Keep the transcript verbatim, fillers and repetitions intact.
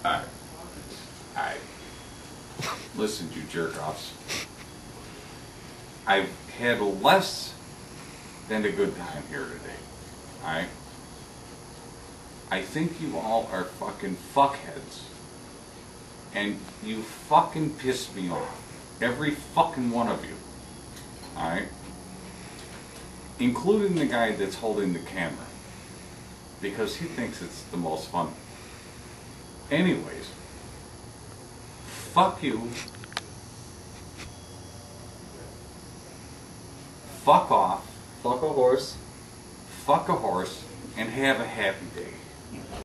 Alright. Alright. Listen, you jerk-offs. I've had less than a good time here today. Alright? I think you all are fucking fuckheads. And you fucking piss me off. Every fucking one of you. Alright? Including the guy that's holding the camera. Because he thinks it's the most fun. Anyways. Fuck you. Fuck off. Fuck a horse. Fuck a horse. And have a happy day.